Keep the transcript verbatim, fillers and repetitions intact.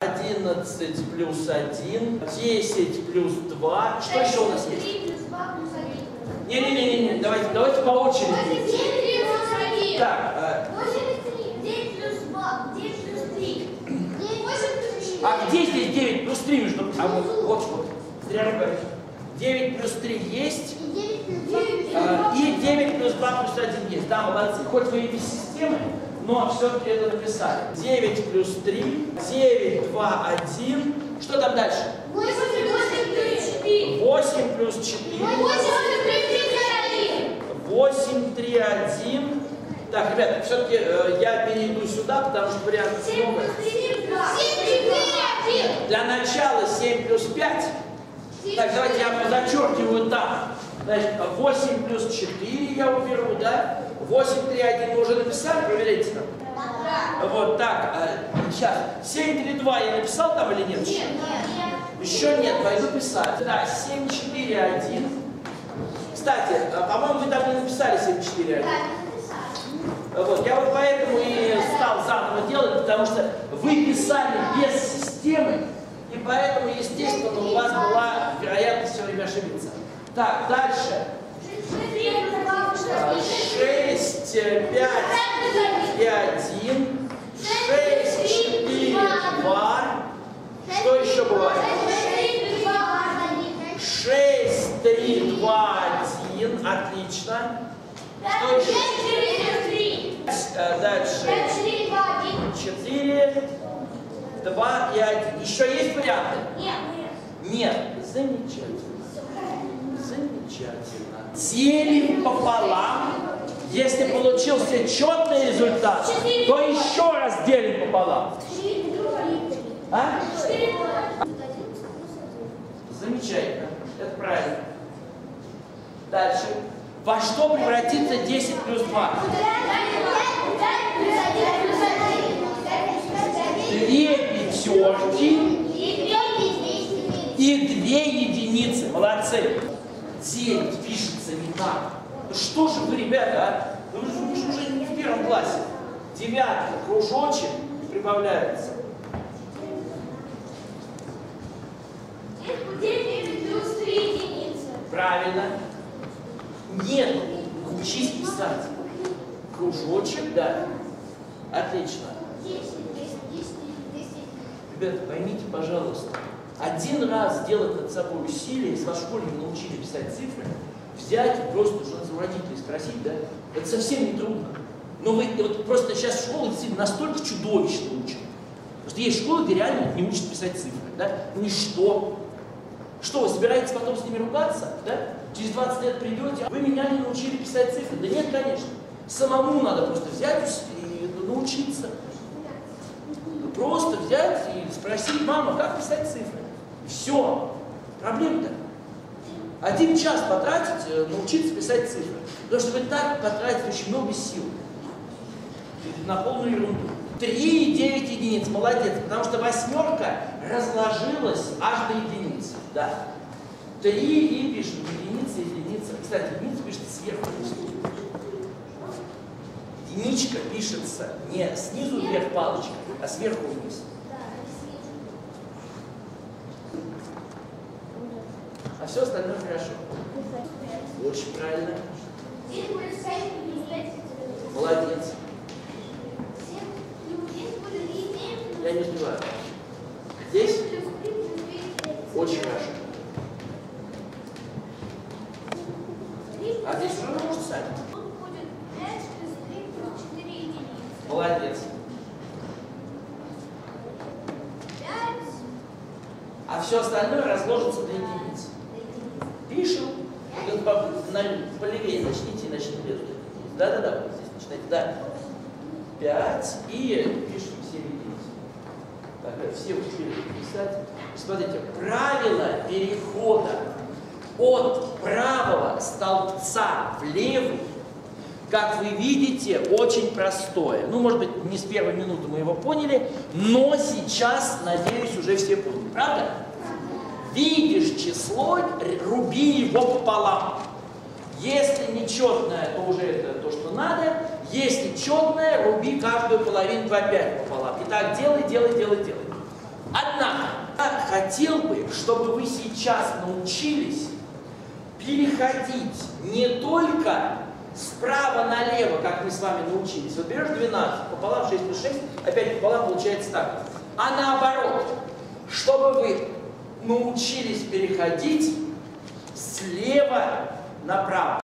одиннадцать плюс один, десять плюс два. Что еще у нас есть? Не-не-не, давайте, давайте по очереди. Так. девять плюс два, девять плюс три. А где здесь девять плюс три? Между... А вот, вот, вот. Зря говоришь. девять плюс три есть. А, и девять плюс два плюс один есть. Да, молодцы. Хоть вы и без системы, но все-таки это написали. девять плюс три, девять, два, один. Что там дальше? восемь плюс четыре. восемь плюс четыре. восемь, три, один. Так, ребята, все-таки э, я перейду сюда, потому что вариантов много. Для начала семь плюс пять. Так, давайте я зачеркиваю там. Значит, восемь плюс четыре я уберу, да? восемь, три, один мы уже написали, проверяйте там. Да. Вот так, а, сейчас. семь, три, два я написал там или нет? Нет, нет. Еще нет, пойду писать. Да, семь, четыре, один. Кстати, по-моему, вы там не написали семь, четыре, один. Вот, я вот поэтому и стал заново делать, потому что вы писали без системы, и поэтому, естественно, у вас была вероятность все время ошибиться. Так, дальше. шесть, пять и один. шесть, четыре, два. Что еще бывает? шесть, три, два, один. Отлично. Что еще? Дальше. четыре, два и один. Еще есть варианты? Нет. Нет. Замечательно. Замечательно. Делим пополам. Если получился четный результат, то еще раз делим пополам. А? Замечательно. Это правильно. Дальше. Во что превратится десять плюс два? Две пятерки и две единицы. Молодцы. девять пишется не так. Ну что же вы, ребята, а? Ну, вы же уже не в первом классе. Девятка, кружочек прибавляется. девять плюс три единицы. Правильно. Нет, учись писать. Кружочек, да. Отлично. Ребята, поймите, пожалуйста, один раз сделать над собой усилие, если вас в школе не научили писать цифры, взять и просто, что называется, у родителей спросить, да, это совсем не трудно. Но вы вот просто сейчас в школе действительно настолько чудовищно учат. Потому что есть школы, где реально не учат писать цифры, да? Ну и что? Что, вы собираетесь потом с ними ругаться, да? Через двадцать лет придете, а вы меня не научили писать цифры. Да нет, конечно. Самому надо просто взять и научиться. Просто взять и спросить: мама, как писать цифры? Все. Проблема-то. Один час потратить, научиться писать цифры. Потому что вы так потратите очень много сил. На полную ерунду. три и девять единиц. Молодец. Потому что восьмерка разложилась аж до единицы. Да. три и пишем. Единица, единица. Кстати, единица пишется сверху вниз. Единичка пишется не снизу вверх палочкой, а сверху вниз. А все остальное хорошо. Очень правильно. Молодец. Я не успеваю. Здесь? Очень хорошо. А здесь что вы можете сами? Молодец. А все остальное разложится до единиц. Пишем. Полевее начните и начнем резать. Да-да-да, вот здесь начинайте. Да. пять и пишем все единицы. Так, все успели писать. Смотрите, правило перехода от правого столбца в левый, как вы видите, очень простое. Ну, может быть, не с первой минуты мы его поняли, но сейчас, надеюсь, уже все поняли. Правда? Видишь число, руби его пополам. Если нечетное, то уже это то, что надо. Если четное, руби каждую половинку опять пополам. Итак, делай, делай, делай, делай. хотел бы, чтобы вы сейчас научились переходить не только справа налево, как мы с вами научились. Вот берешь двенадцать, пополам шесть плюс шесть, опять пополам получается так. А наоборот, чтобы вы научились переходить слева направо.